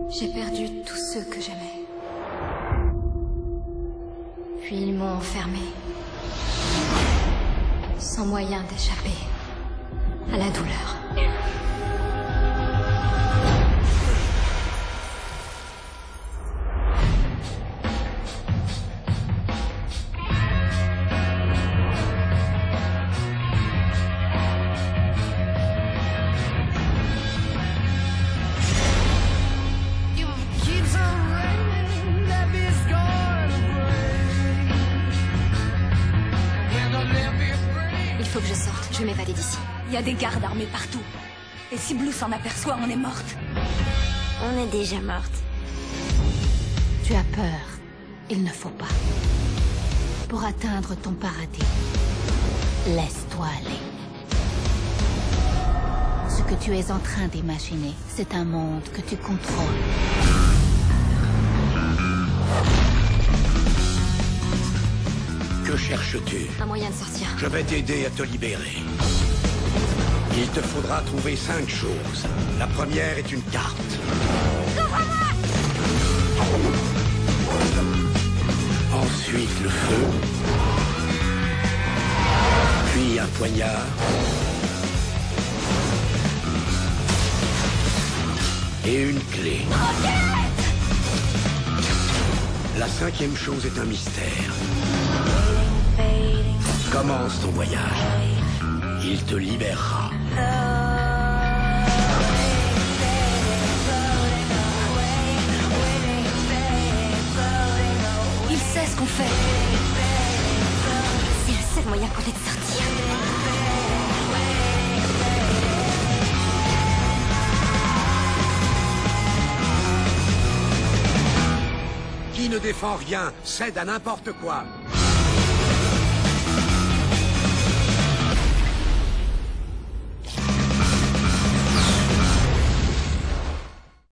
J'ai perdu tous ceux que j'aimais. Puis ils m'ont enfermé, sans moyen d'échapper à la douleur. Il faut que je sorte, je vais m'évader d'ici. Il y a des gardes armés partout. Et si Blue s'en aperçoit, on est morte. On est déjà morte. Tu as peur. Il ne faut pas. Pour atteindre ton paradis, laisse-toi aller. Ce que tu es en train d'imaginer, c'est un monde que tu contrôles. Que cherches-tu? Un moyen de sortir. Je vais t'aider à te libérer. Il te faudra trouver 5 choses. La première est une carte. Ensuite, le feu. Puis un poignard. Et une clé. La 5e chose est un mystère. Commence ton voyage. Il te libérera. Il sait ce qu'on fait. C'est le seul moyen qu'on ait de sortir. Qui ne défend rien cède à n'importe quoi.